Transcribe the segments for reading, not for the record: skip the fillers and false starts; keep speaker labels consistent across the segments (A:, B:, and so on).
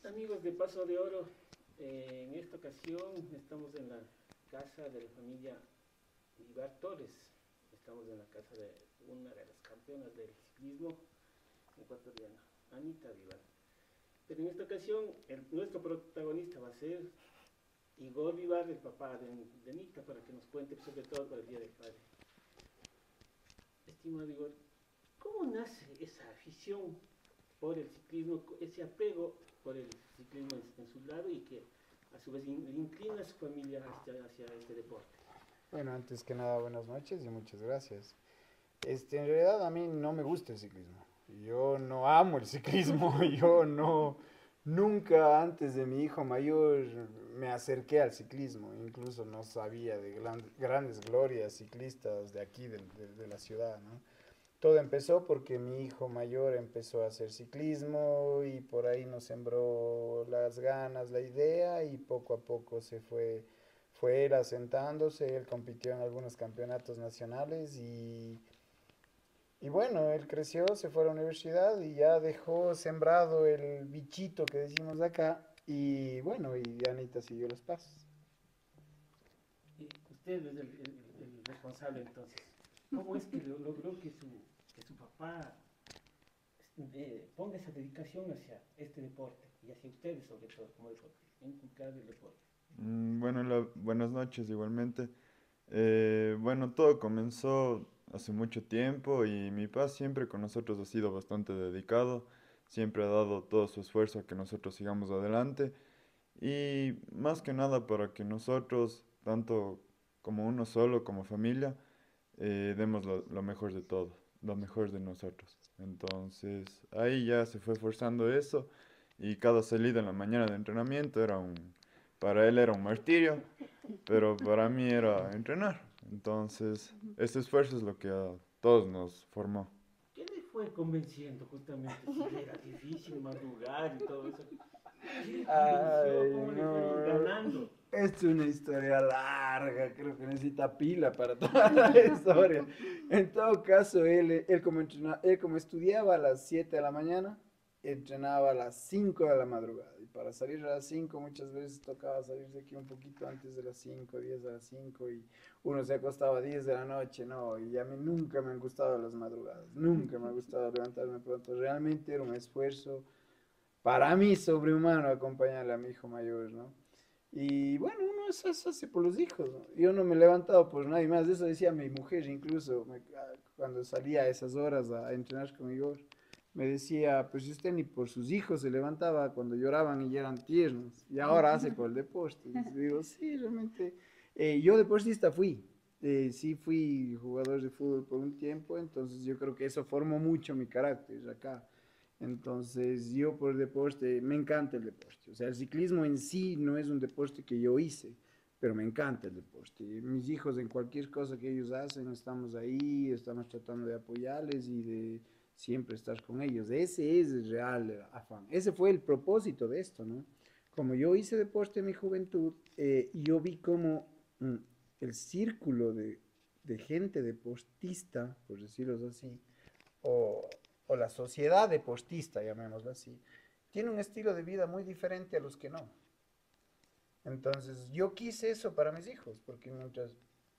A: Amigos de Paso de Oro, en esta ocasión estamos en la casa de la familia Vivar Torres. Estamos en la casa de una de las campeonas del ciclismo ecuatoriano, Anita Vivar. Pero en esta ocasión nuestro protagonista va a ser Igor Vivar, el papá de Anita, para que nos cuente sobre todo por el Día del Padre. Estimado Igor, ¿cómo nace esa afición por el ciclismo, ese apego por el ciclismo en su lado y que a su vez inclina a su familia hacia este deporte?
B: Bueno, antes que nada, buenas noches y muchas gracias. En realidad a mí no me gusta el ciclismo. Yo no amo el ciclismo. Yo no, nunca antes de mi hijo mayor me acerqué al ciclismo. Incluso no sabía de grandes glorias ciclistas de aquí, de la ciudad, ¿no? Todo empezó porque mi hijo mayor empezó a hacer ciclismo y por ahí nos sembró las ganas, la idea y poco a poco fue él asentándose, él compitió en algunos campeonatos nacionales y bueno, él creció, se fue a la universidad y ya dejó sembrado el bichito que decimos acá y bueno, y Anita siguió los pasos.
A: Y usted es el responsable entonces. ¿Cómo es que logró que su papá ponga esa dedicación hacia este deporte y hacia ustedes sobre todo como deportistas, inculcar el deporte?
C: Bueno, buenas noches igualmente. Bueno, todo comenzó hace mucho tiempo y mi papá siempre con nosotros ha sido bastante dedicado, siempre ha dado todo su esfuerzo a que nosotros sigamos adelante y más que nada para que nosotros, tanto como uno solo, como familia, demos lo mejor de todo, lo mejor de nosotros. Entonces ahí ya se fue forzando eso y cada salida en la mañana de entrenamiento para él era un martirio, pero para mí era entrenar. Entonces ese esfuerzo es lo que a todos nos formó.
A: ¿Qué le fue convenciendo justamente si era difícil madrugar y todo eso? ¿Qué le convenció?
B: Ay,
A: ¿Cómo le fue
B: no.
A: ganando?
B: Es una historia larga, creo que necesita pila para toda la historia. En todo caso, él como estudiaba a las 7 de la mañana, entrenaba a las 5 de la madrugada. Y para salir a las 5 muchas veces tocaba salirse aquí un poquito antes de las 5, 10 de las 5 y uno se acostaba a 10 de la noche, no, y a mí nunca me han gustado las madrugadas, nunca me ha gustado levantarme pronto. Realmente era un esfuerzo para mí sobrehumano acompañarle a mi hijo mayor, ¿no? Y bueno, uno eso hace por los hijos, ¿no? Yo no me he levantado por nadie más, de eso decía mi mujer incluso, cuando salía a esas horas a entrenar con Igor, me decía, pues si usted ni por sus hijos se levantaba cuando lloraban y ya eran tiernos, y ahora hace por el deporte. Y digo, sí, realmente, yo deportista sí fui jugador de fútbol por un tiempo, entonces yo creo que eso formó mucho mi carácter acá. Entonces, yo por deporte, me encanta el deporte. O sea, el ciclismo en sí no es un deporte que yo hice, pero me encanta el deporte. Mis hijos, en cualquier cosa que ellos hacen, estamos ahí, estamos tratando de apoyarles y de siempre estar con ellos. Ese es el real afán. Ese fue el propósito de esto, ¿no? Como yo hice deporte en mi juventud, yo vi como el círculo de gente deportista, por decirlo así, o, o la sociedad deportista, llamémoslo así, tiene un estilo de vida muy diferente a los que no. Entonces, yo quise eso para mis hijos, porque mientras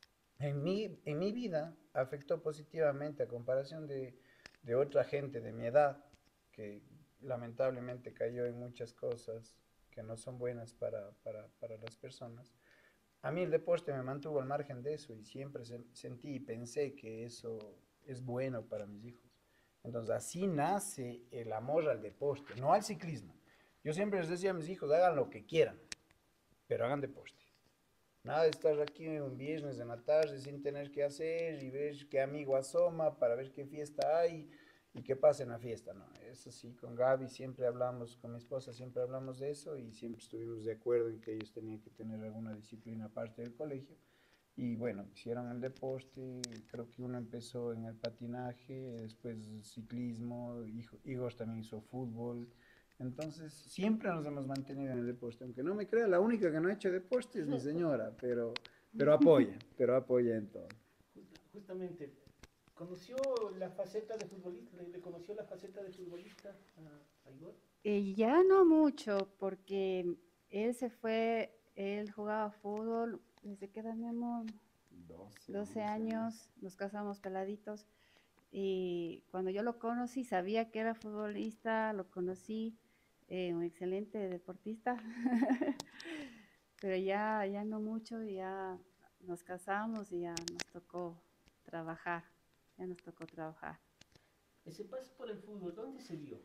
B: en mi vida afectó positivamente a comparación de otra gente de mi edad, que lamentablemente cayó en muchas cosas que no son buenas para las personas. A mí el deporte me mantuvo al margen de eso y siempre sentí y pensé que eso es bueno para mis hijos. Entonces así nace el amor al deporte, no al ciclismo. Yo siempre les decía a mis hijos, hagan lo que quieran, pero hagan deporte. Nada de estar aquí un viernes en la tarde sin tener que hacer y ver qué amigo asoma para ver qué fiesta hay y qué pasa en la fiesta. No, eso sí, con Gaby siempre hablamos, con mi esposa siempre hablamos de eso y siempre estuvimos de acuerdo en que ellos tenían que tener alguna disciplina aparte del colegio. Y bueno, hicieron el deporte, creo que uno empezó en el patinaje, después ciclismo, Igor también hizo fútbol. Entonces, siempre nos hemos mantenido en el deporte. Aunque no me crea, la única que no ha hecho deporte es mi señora, pero apoya en todo.
A: Justamente, ¿Conoció la faceta de futbolista? ¿Le conoció la faceta de futbolista a Igor?
D: Ya no mucho, porque él jugaba fútbol desde que teníamos 12 años, nos casamos peladitos, y cuando yo lo conocí, sabía que era futbolista, lo conocí, un excelente deportista, pero ya no mucho, ya nos casamos y trabajar, ya nos tocó trabajar.
A: Ese paso por el fútbol, ¿dónde se dio?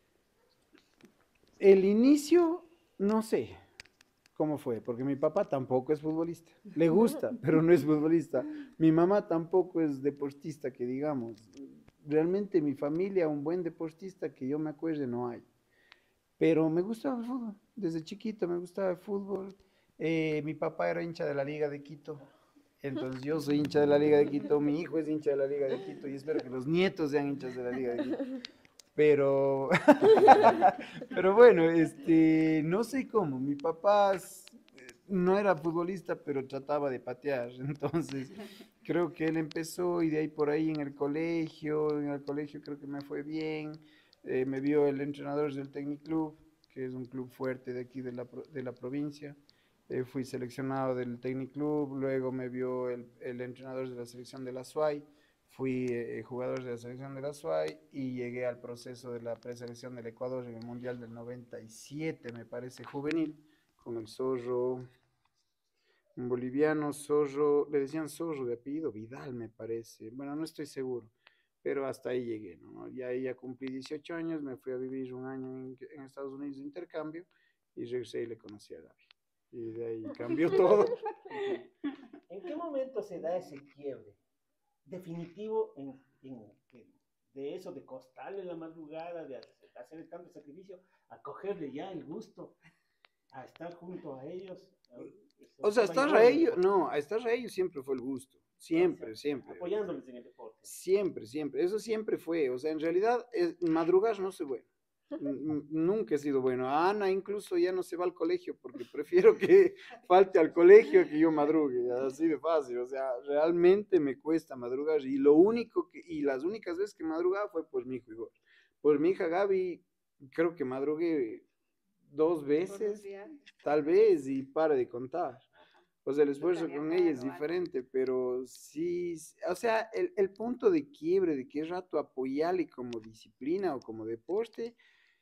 B: El inicio, no sé cómo fue, porque mi papá tampoco es futbolista. Le gusta, pero no es futbolista. Mi mamá tampoco es deportista, que digamos. Realmente mi familia, un buen deportista que yo me acuerde, no hay. Pero me gustaba el fútbol. Desde chiquito me gustaba el fútbol. Mi papá era hincha de la Liga de Quito. Entonces yo soy hincha de la Liga de Quito, mi hijo es hincha de la Liga de Quito y espero que los nietos sean hinchas de la Liga de Quito. Pero, pero bueno, no sé cómo. Mi papá no era futbolista, pero trataba de patear. Entonces, creo que él empezó y de ahí por ahí en el colegio. En el colegio creo que me fue bien. Me vio el entrenador del Technic Club, que es un club fuerte de aquí de la provincia. Fui seleccionado del Technic Club, luego me vio el entrenador de la selección de la SUAY. Fui jugador de la selección de la SUAY y llegué al proceso de la preselección del Ecuador en el Mundial del 97, me parece, juvenil, con el Zorro, un boliviano, Zorro, le decían Zorro de apellido Vidal, me parece. Bueno, no estoy seguro, pero hasta ahí llegué, ¿no? Y ahí ya cumplí 18 años, me fui a vivir un año en Estados Unidos de intercambio y regresé y le conocí a Gaby. Y de ahí cambió todo.
A: ¿En qué momento se da ese quiebre definitivo de eso, de costarle la madrugada, de hacer tanto sacrificio, a cogerle ya el gusto, a estar junto a ellos?
B: O sea, estar a ellos, no, a estar a ellos siempre fue el gusto. Siempre, siempre.
A: Apoyándoles en el deporte.
B: Siempre, siempre. Eso siempre fue. O sea, en realidad, madrugar no soy bueno. Nunca he sido bueno. A Ana incluso ya no se va al colegio porque prefiero que falte al colegio que yo madrugue. Así de fácil. O sea, realmente me cuesta madrugar. Y las únicas veces que madrugaba fue por mi hijo Igor. Por mi hija Gaby, creo que madrugué 2 veces, tal vez, y para de contar. O sea, el esfuerzo con ella es diferente, pero sí, o sea, el punto de quiebre, de qué rato apoyarle como disciplina o como deporte,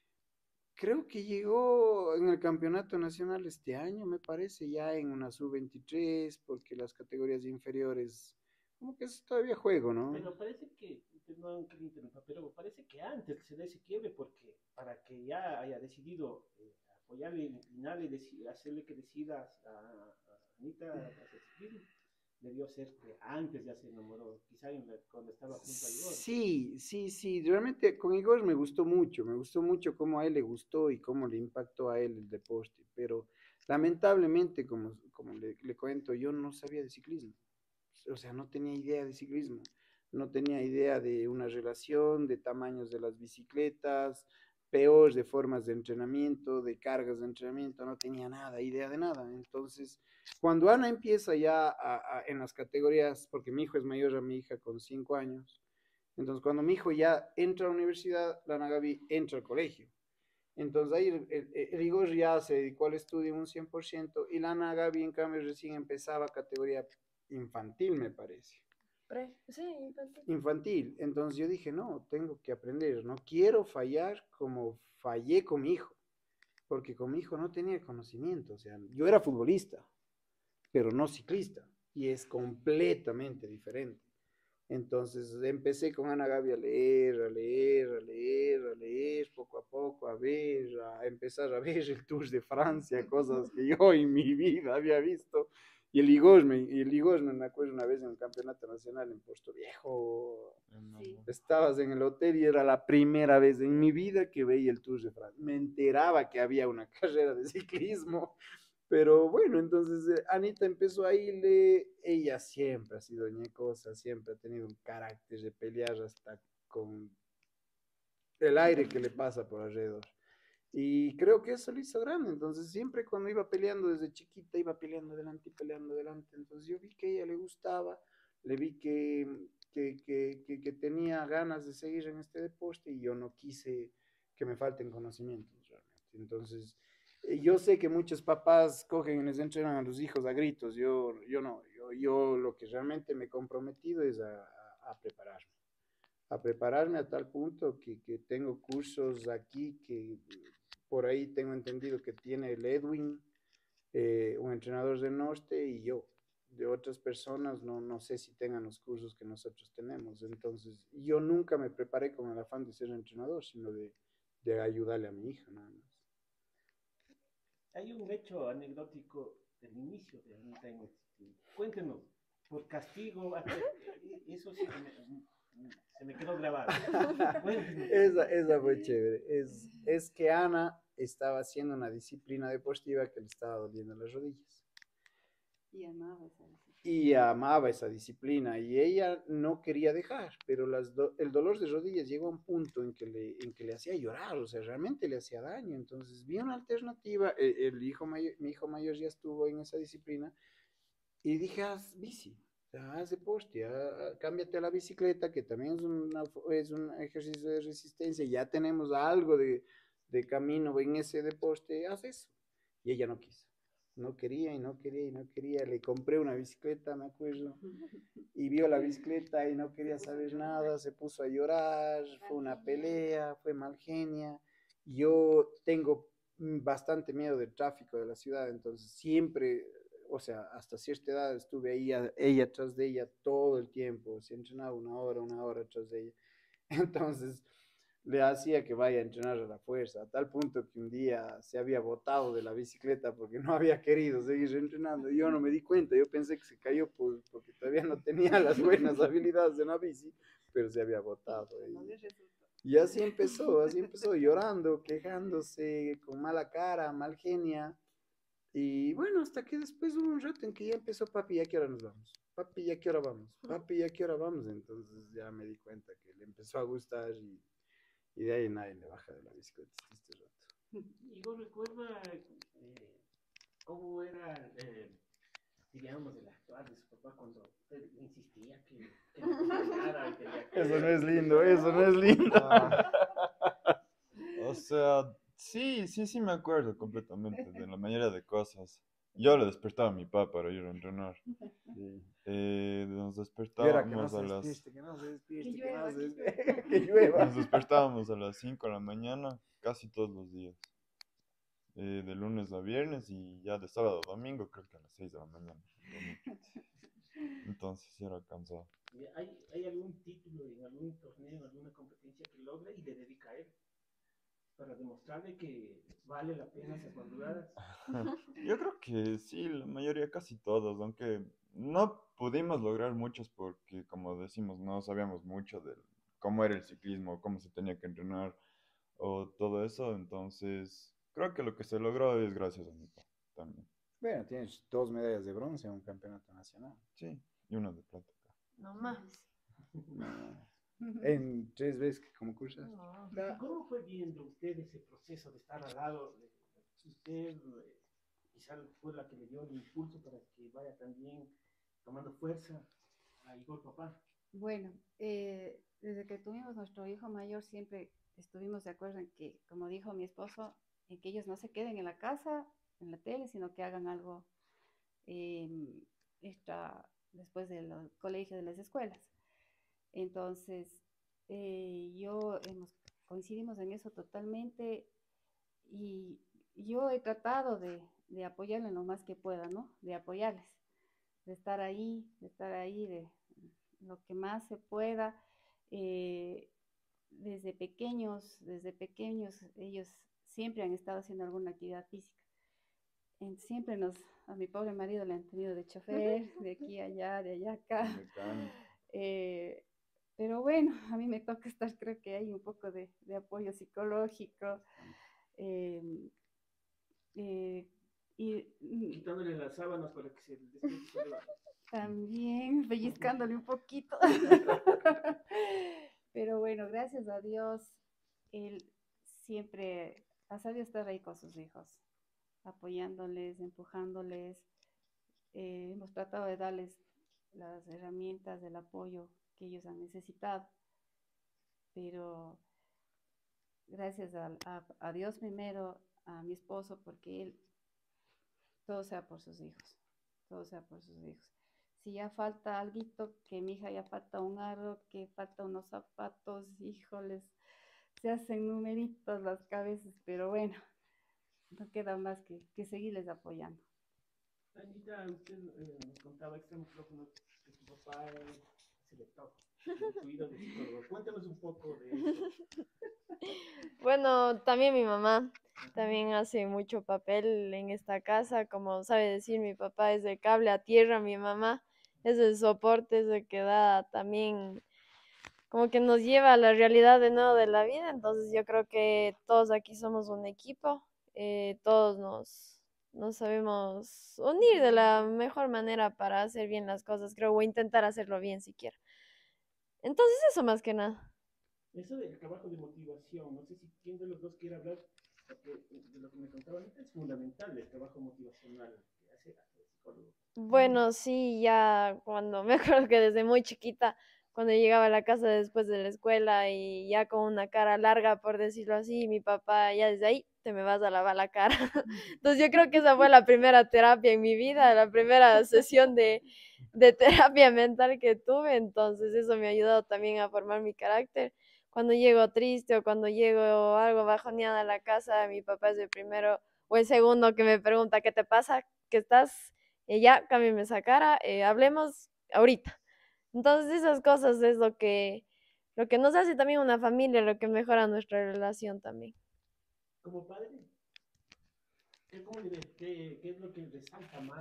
B: creo que llegó en el campeonato nacional este año, me parece, ya en una sub-23, porque las categorías inferiores, como que es todavía juego, ¿no?
A: Pero parece que, perdón que me interrumpa, pero parece que antes se da ese quiebre, porque para que ya haya decidido apoyarle, inclinarle, hacerle que decida a Anita hacer ciclismo, debió ser que antes ya se enamoró, quizá cuando estaba junto a Igor.
B: Sí, sí, sí, realmente con Igor me gustó mucho cómo a él le gustó y cómo le impactó a él el deporte, pero lamentablemente, como le cuento, yo no sabía de ciclismo, o sea, no tenía idea de ciclismo, no tenía idea de una relación, de tamaños de las bicicletas, peor de formas de entrenamiento, de cargas de entrenamiento, no tenía nada, idea de nada. Entonces, cuando Ana empieza ya en las categorías, porque mi hijo es mayor a mi hija con 5 años, entonces cuando mi hijo ya entra a la universidad, la Ana Gaby entra al colegio. Entonces ahí el Igor ya se dedicó al estudio un 100% y la Ana Gaby en cambio recién empezaba categoría infantil, me parece.
E: Sí, infantil.
B: Infantil. Entonces yo dije, no, tengo que aprender, no quiero fallar como fallé con mi hijo, porque con mi hijo no tenía conocimiento, o sea, yo era futbolista, pero no ciclista, y es completamente diferente. Entonces empecé con Ana Gaby a leer, a leer, a leer, a leer, poco a poco, a empezar a ver el Tour de Francia, cosas que yo en mi vida había visto. Y el Ligos me acuerdo una vez en el campeonato nacional en Puerto Viejo.
D: Sí.
B: Estabas en el hotel y era la primera vez en mi vida que veía el Tour de Francia. Me enteraba que había una carrera de ciclismo. Pero bueno, entonces Anita empezó a irle, ella siempre ha sido ñecosa, siempre ha tenido un carácter de pelear hasta con el aire que le pasa por alrededor. Y creo que eso lo hizo grande, entonces siempre cuando iba peleando desde chiquita, iba peleando adelante y peleando adelante. Entonces yo vi que a ella le gustaba, le vi que que tenía ganas de seguir en este deporte y yo no quise que me falten conocimientos realmente. Entonces, yo sé que muchos papás cogen y les entrenan a los hijos a gritos, yo no, yo lo que realmente me he comprometido es a prepararme a tal punto que tengo cursos aquí que por ahí tengo entendido que tiene el Edwin, un entrenador del norte y yo. De otras personas no sé si tengan los cursos que nosotros tenemos. Entonces, yo nunca me preparé con el afán de ser entrenador, sino de ayudarle a mi hija, nada más.
A: Hay un hecho anecdótico del inicio de Anita en el ciclismo. Cuéntenos, por castigo, eso sí se me quedó grabado. Cuéntenos.
B: Esa fue chévere. Es que Ana estaba haciendo una disciplina deportiva que le estaba doliendo las rodillas.
D: Y amaba esa disciplina.
B: Y amaba esa disciplina y ella no quería dejar, pero el dolor de rodillas llegó a un punto en que le hacía llorar, o sea, realmente le hacía daño. Entonces vi una alternativa, mi hijo mayor ya estuvo en esa disciplina y dije, haz bici, o sea, haz deporte, cámbiate a la bicicleta, que también es un ejercicio de resistencia, ya tenemos algo de camino en ese deporte, haz eso. Y ella no quiso. No quería y no quería y no quería. Le compré una bicicleta, me acuerdo, y vio la bicicleta y no quería saber nada, se puso a llorar, fue una pelea, fue mal genia. Yo tengo bastante miedo del tráfico de la ciudad, entonces siempre, o sea, hasta cierta edad estuve ahí, ella atrás de ella todo el tiempo, se entrenaba una hora atrás de ella. Entonces le hacía que vaya a entrenar a la fuerza, a tal punto que un día se había botado de la bicicleta porque no había querido seguir entrenando. Y yo no me di cuenta, yo pensé que se cayó porque todavía no tenía las buenas habilidades de la bici, pero se había botado. Y así empezó, llorando, quejándose, con mala cara, mal genia. Y bueno, hasta que después hubo un rato en que ya empezó, papi, ¿ya qué hora nos vamos? Papi, ¿ya qué hora vamos? Papi, ¿ya qué hora vamos? Entonces ya me di cuenta que le empezó a gustar y de ahí nadie le baja de la bicicleta este rato.
A: ¿Y vos recuerda cómo era, digamos, el actuar de su papá cuando usted insistía que le acompañara, que le
B: Eso no es lindo, eso no es lindo.
C: O sea, sí me acuerdo completamente de la mayoría de cosas. Yo le despertaba a mi papá para ir a entrenar.
B: Sí.
C: Nos
B: Y era que no
C: despertábamos
B: se
C: a las,
B: despierte, que no se despierte,
D: Que
B: que no
D: llueva,
B: se
D: que
B: despierte, que llueva.
C: nos despertábamos a las 5 de la mañana casi todos los días. De lunes a viernes y ya de sábado a domingo creo que a las 6 de la mañana. Entonces sí era cansado.
A: ¿Hay algún título en algún torneo, en alguna competencia que logre y le dedica a él? Para demostrarle que vale la pena esas madrugadas.
C: Yo creo que sí, la mayoría, casi todos, aunque no pudimos lograr muchos porque, como decimos, no sabíamos mucho de cómo era el ciclismo, cómo se tenía que entrenar o todo eso, entonces creo que lo que se logró es gracias a mi papá también.
B: Bueno, tienes 2 medallas de bronce en un campeonato nacional.
C: Sí, y una de plata acá.
E: No más.
B: No, en 3 veces que como cursas.
E: No.
A: ¿Y cómo fue viendo usted ese proceso de estar al lado? Usted quizá fue la que le dio el impulso para que vaya también tomando fuerza a Igor papá.
D: Bueno, desde que tuvimos nuestro hijo mayor siempre estuvimos de acuerdo en que, como dijo mi esposo, en que ellos no se queden en la casa, en la tele, sino que hagan algo después del colegio, de las escuelas. Entonces, coincidimos en eso totalmente y yo he tratado de apoyarle lo más que pueda, ¿no? De apoyarles, de estar ahí, de lo que más se pueda. Eh, desde pequeños, ellos siempre han estado haciendo alguna actividad física. Siempre a mi pobre marido le han tenido de chofer, de aquí a allá, de allá a acá. Eh, pero bueno, a mí me toca estar, creo que hay un poco de apoyo psicológico. Eh, eh,
A: Quitándole las sábanas para que se despierte y se levante.
D: También pellizcándole un poquito. Pero bueno, gracias a Dios, él siempre ha sabido estar ahí con sus hijos, apoyándoles, empujándoles. Hemos tratado de darles las herramientas, el apoyo que ellos han necesitado. Pero gracias a Dios primero, a mi esposo, porque él, todo sea por sus hijos, todo sea por sus hijos. Si ya falta algo, que mi hija ya falta un aro, que falta unos zapatos, híjoles, se hacen numeritos las cabezas, pero bueno, no queda más que seguirles apoyando.
A: Anita, usted nos contaba extra micrófono que su papá es selector, su ídolo de psicólogo. Cuéntanos un poco de eso.
E: Bueno, también mi mamá también hace mucho papel en esta casa, como sabe decir, mi papá es de cable a tierra, mi mamá es el soporte, es el que da también, como que nos lleva a la realidad de nuevo de la vida. Entonces yo creo que todos aquí somos un equipo, todos nos sabemos unir de la mejor manera para hacer bien las cosas, creo, o intentar hacerlo bien siquiera. Entonces eso más que nada.
A: Eso del trabajo de motivación, no sé si quién de los dos quiere hablar, porque de lo que me contaba ahorita es fundamental el trabajo motivacional que hace el psicólogo.
E: Bueno, sí, ya cuando me acuerdo que desde muy chiquita, cuando llegaba a la casa después de la escuela y ya con una cara larga, por decirlo así, mi papá ya desde ahí te me vas a lavar la cara. Entonces yo creo que esa fue la primera terapia en mi vida, la primera sesión de terapia mental que tuve. Entonces eso me ha ayudado también a formar mi carácter. Cuando llego triste o cuando llego algo bajoneada a la casa, mi papá es el primero o el segundo que me pregunta, ¿qué te pasa? ¿Qué estás? Ya, cámbiame esa cara, hablemos ahorita. Entonces esas cosas es lo que nos hace también una familia, lo que mejora nuestra relación también.
A: Como padre, ¿cómo le ves? ¿Qué es lo que resalta más?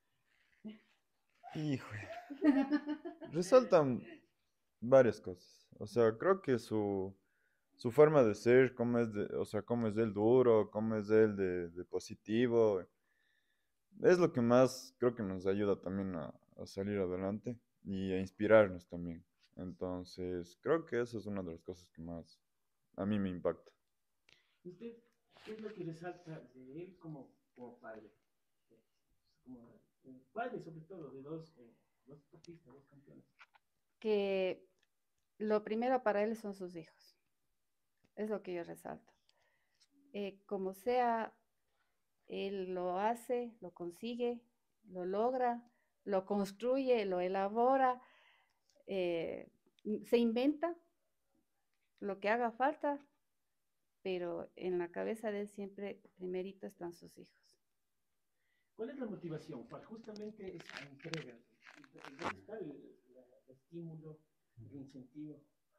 C: Híjole, resaltan varias cosas. O sea, creo que su forma de ser, cómo es o sea, cómo es él duro, cómo es él de positivo, es lo que más creo que nos ayuda también a salir adelante y a inspirarnos también. Entonces, creo que eso es una de las cosas que más a mí me impacta.
A: ¿Usted qué es lo que resalta de él como padre? Como padre, sobre todo, de dos deportistas, dos campeones.
D: Que lo primero para él son sus hijos, es lo que yo resalto. Como sea, él lo hace, lo consigue, lo logra, lo construye, lo elabora, eh, se inventa lo que haga falta, pero en la cabeza de él siempre primerito están sus hijos.
A: ¿Cuál es la motivación para justamente esa entrega? ¿Dónde está el estímulo, el incentivo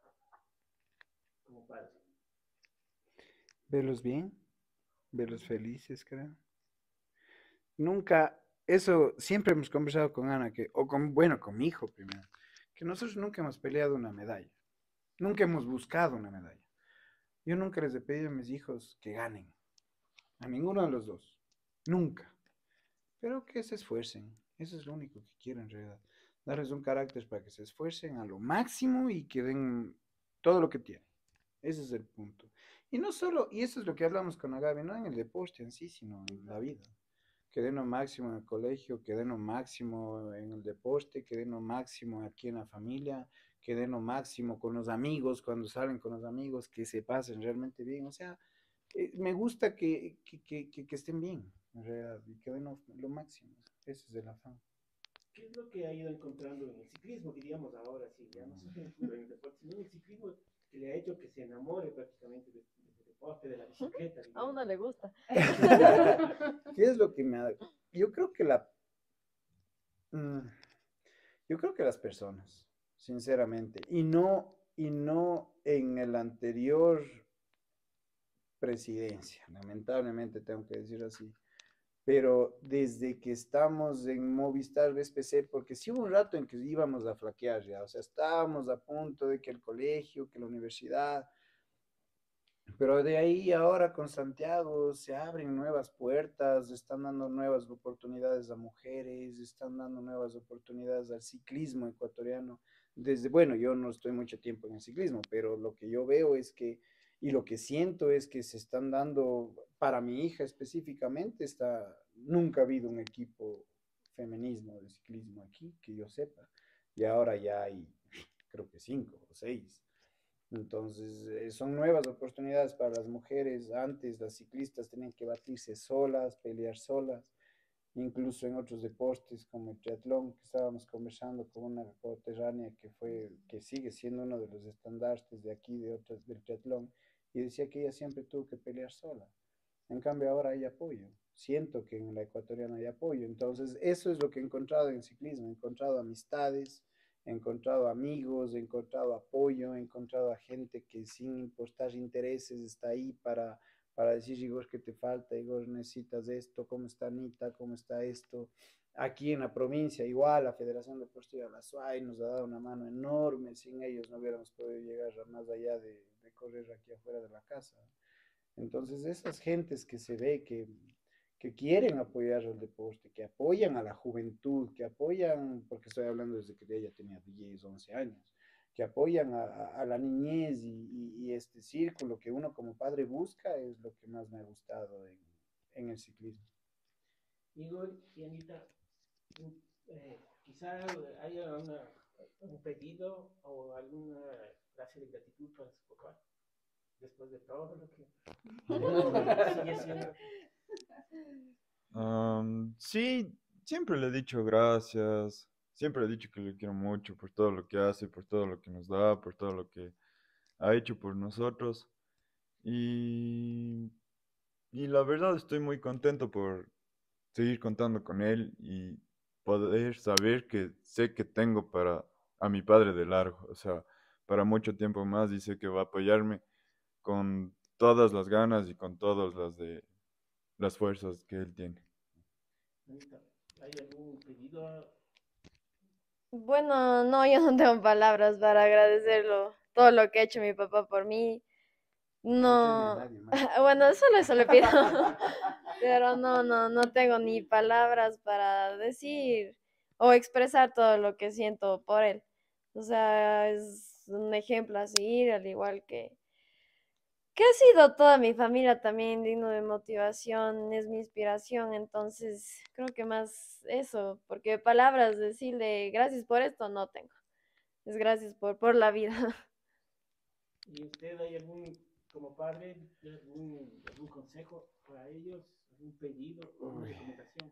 A: como padre?
B: Verlos bien, verlos felices, creo. Nunca, eso siempre hemos conversado con Ana, bueno, con mi hijo primero, que nosotros nunca hemos peleado una medalla, nunca hemos buscado una medalla. Yo nunca les he pedido a mis hijos que ganen, a ninguno de los dos, nunca, pero que se esfuercen, eso es lo único que quiero en realidad, darles un carácter para que se esfuercen a lo máximo y que den todo lo que tienen. Ese es el punto. Y no solo, y eso es lo que hablamos con Agavi, no en el deporte en sí, sino en la vida. Que den lo máximo en el colegio, que den lo máximo en el deporte, que den lo máximo aquí en la familia, que den lo máximo con los amigos, cuando salen con los amigos, que se pasen realmente bien. O sea, me gusta que estén bien, en realidad, y que den lo máximo. Ese es el afán.
A: ¿Qué es lo que ha ido encontrando en el ciclismo, diríamos ahora, sí, ya no solo en el deporte, sino en el ciclismo, que le ha hecho que se enamore prácticamente de este deporte, de la bicicleta,
E: A uno
A: digamos?
E: le gusta.
B: ¿Qué es lo que me ha... Yo creo que mm, yo creo que las personas, sinceramente, y no en el anterior presidencia, lamentablemente tengo que decir así, pero desde que estamos en Movistar BSPC, porque sí hubo un rato en que íbamos a flaquear ya, o sea, estábamos a punto de que el colegio, que la universidad, pero de ahí ahora con Santiago se abren nuevas puertas, están dando nuevas oportunidades a mujeres, están dando nuevas oportunidades al ciclismo ecuatoriano. Bueno, yo no estoy mucho tiempo en el ciclismo, pero lo que yo veo es que, y lo que siento es que se están dando, para mi hija específicamente, nunca ha habido un equipo feminismo de ciclismo aquí, que yo sepa, y ahora ya hay creo que 5 o 6. Entonces, son nuevas oportunidades para las mujeres. Antes las ciclistas tenían que batirse solas, pelear solas, incluso en otros deportes como el triatlón, que estábamos conversando con una coterránea que sigue siendo uno de los estandartes de aquí, del triatlón, y decía que ella siempre tuvo que pelear sola. En cambio, ahora hay apoyo. Siento que en la ecuatoriana hay apoyo. Entonces, eso es lo que he encontrado en ciclismo. He encontrado amistades, he encontrado amigos, he encontrado apoyo, he encontrado a gente que sin importar intereses está ahí para decir, Igor, ¿qué te falta? Igor, necesitas esto, ¿cómo está Anita? ¿Cómo está esto? Aquí en la provincia, igual, la Federación Deportiva de la SUAY nos ha dado una mano enorme. Sin ellos no hubiéramos podido llegar más allá de correr aquí afuera de la casa. Entonces, esas gentes que se ve que quieren apoyar al deporte, que apoyan a la juventud, que apoyan, porque estoy hablando desde que ella tenía 10, 11 años, que apoyan a la niñez y este círculo que uno como padre busca, es lo que más me ha gustado en el ciclismo.
A: Igor y Anita, quizá haya un pedido o alguna clase de gratitud para su papá, después de todo lo que sigue siendo.
C: Sí, siempre le he dicho gracias, siempre le he dicho que le quiero mucho por todo lo que hace, por todo lo que nos da, por todo lo que ha hecho por nosotros. Y, y la verdad estoy muy contento por seguir contando con él y poder saber que sé que tengo a mi padre de largo, o sea, para mucho tiempo más y sé que va a apoyarme con todas las ganas y con todas las fuerzas que él tiene.
A: Anita, ¿hay algún pedido?
E: Bueno, no, yo no tengo palabras para agradecerlo, todo lo que ha hecho mi papá por mí.
B: No tiene a
E: No,
B: nadie más.
E: bueno, solo eso le pido, pero no tengo ni palabras para decir o expresar todo lo que siento por él. O sea, es un ejemplo a seguir, al igual que ha sido toda mi familia también digno de motivación, es mi inspiración, entonces creo que más eso, porque palabras decirle gracias por esto no tengo, es gracias por la vida.
A: ¿Y usted hay como padre, algún consejo para ellos, algún pedido, alguna
B: Uy.
A: recomendación?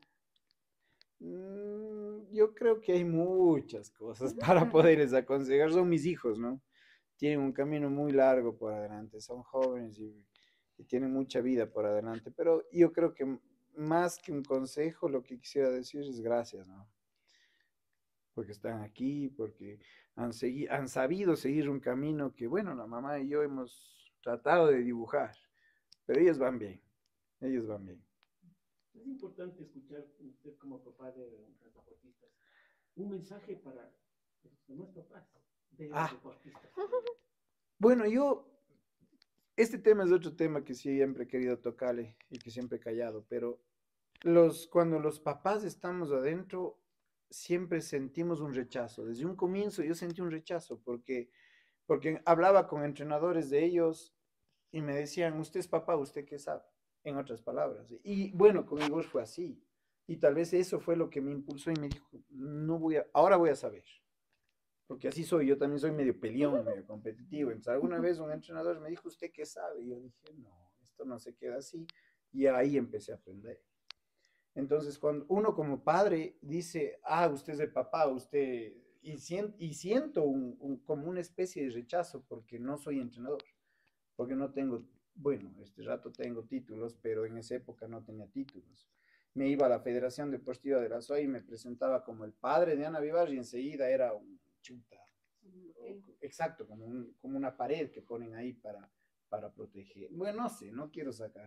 B: Yo creo que hay muchas cosas para poderles aconsejar. Son mis hijos, ¿no? Tienen un camino muy largo por adelante, son jóvenes y tienen mucha vida por adelante, pero yo creo que más que un consejo, lo que quisiera decir es gracias, ¿no? Porque están aquí, porque han sabido seguir un camino que, bueno, la mamá y yo hemos tratado de dibujar, pero ellos van bien.
A: Es importante escuchar usted como papá de deportistas un mensaje para los demás papás de los
B: Ah,
A: deportistas.
B: bueno, este tema es otro tema que siempre he querido tocarle y que siempre he callado, pero cuando los papás estamos adentro, siempre sentimos un rechazo. Desde un comienzo yo sentí un rechazo porque hablaba con entrenadores de ellos y me decían, usted es papá, ¿usted qué sabe? En otras palabras. Y bueno, conmigo fue así. Y tal vez eso fue lo que me impulsó y me dijo, ahora voy a saber. Porque así soy, yo también soy medio peleón, medio competitivo. Entonces, alguna vez un entrenador me dijo, ¿usted qué sabe? Y yo dije, no, esto no se queda así. Y ahí empecé a aprender. Entonces, cuando uno como padre dice, usted es el papá, siento como una especie de rechazo porque no soy entrenador, porque no tengo, bueno, este rato tengo títulos, pero en esa época no tenía títulos. Me iba a la Federación Deportiva de la SOY y me presentaba como el padre de Ana Vivar y enseguida era un chuta. Exacto, como una pared que ponen ahí para proteger. Bueno, no sé, no quiero sacar,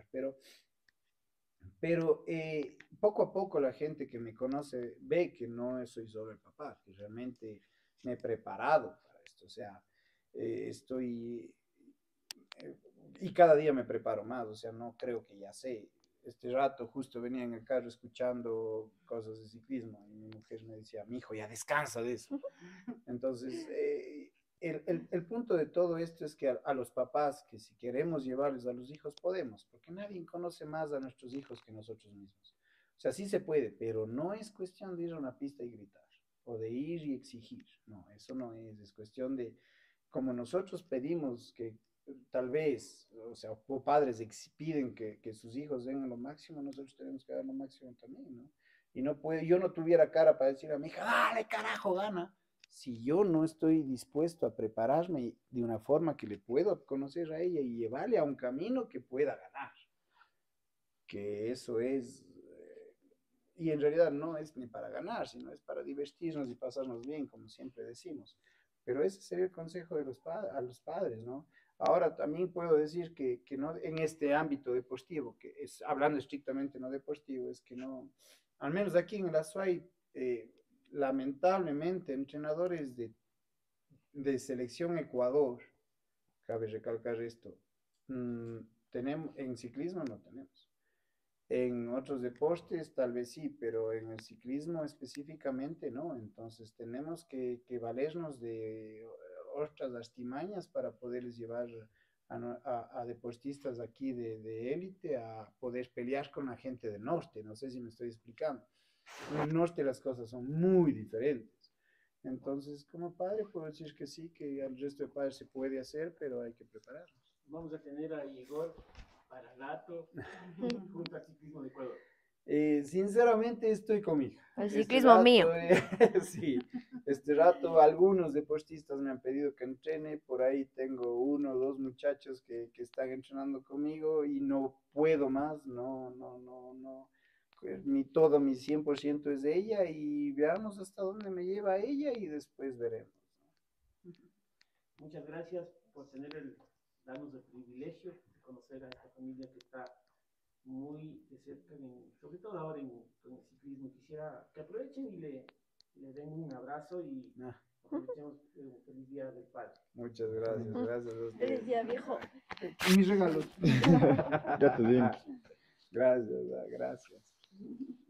B: pero poco a poco la gente que me conoce ve que no soy solo el papá, que realmente me he preparado para esto. O sea, estoy y cada día me preparo más, o sea, no creo que ya sé. Este rato justo venía en el carro escuchando cosas de ciclismo y mi mujer me decía, mi hijo, ya descansa de eso. Entonces, el punto de todo esto es que a los papás, que si queremos llevarles a los hijos, podemos, porque nadie conoce más a nuestros hijos que nosotros mismos. O sea, sí se puede, pero no es cuestión de ir a una pista y gritar. o de ir y exigir. No, eso no es cuestión de, como nosotros pedimos que tal vez, o sea, o padres piden que sus hijos den lo máximo, nosotros tenemos que dar lo máximo también, ¿no? Y no puede, yo no tuviera cara para decir a mi hija, dale carajo, gana, si yo no estoy dispuesto a prepararme de una forma que le puedo conocer a ella y llevarle a un camino que pueda ganar. Que eso es, y en realidad no es ni para ganar, sino es para divertirnos y pasarnos bien, como siempre decimos. Pero ese sería el consejo de a los padres, ¿no? Ahora también puedo decir que no en este ámbito deportivo, que es hablando estrictamente no deportivo, es que no, al menos aquí en la SUAY, lamentablemente, entrenadores de selección Ecuador, cabe recalcar esto, tenemos, en ciclismo no tenemos. En otros deportes tal vez sí, pero en el ciclismo específicamente no. Entonces tenemos que valernos de otras artimañas para poderles llevar a deportistas aquí de élite a poder pelear con la gente del norte. No sé si me estoy explicando. En el norte las cosas son muy diferentes. Entonces, como padre puedo decir que sí, que al resto de padres se puede hacer, pero hay que prepararnos.
A: Vamos a tener a Igor Paralato junto al ciclismo de Ecuador.
B: Sinceramente estoy con mi hija.
E: El ciclismo mío.
B: Sí, este rato algunos deportistas me han pedido que entrene, por ahí tengo uno o dos muchachos que están entrenando conmigo y no puedo más, no. Todo mi 100% es de ella y veamos hasta dónde me lleva ella y después veremos.
A: Muchas gracias por darnos el privilegio de conocer a esta familia que está muy de cerca, sobre todo ahora con el ciclismo. Quisiera que aprovechen y le den un abrazo y aprovechemos el feliz día del padre.
B: Muchas gracias, gracias a ustedes.
E: Feliz día, viejo.
B: Mis regalos.
C: Ya te dimos.
B: Gracias, gracias.